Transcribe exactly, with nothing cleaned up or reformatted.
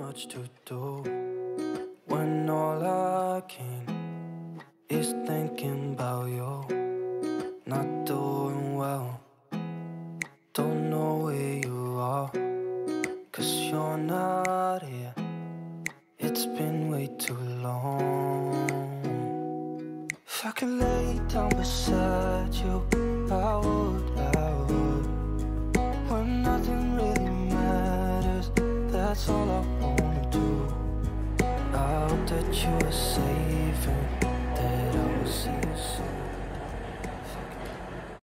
much to do when all I can is thinking about you. Not doing well, don't know where you are, 'cause you're not here. It's been way too long. If I could lay down beside you, I would, I would. When nothing really matters, that's all I wanna do. I hope that you are safe and that I will see you soon.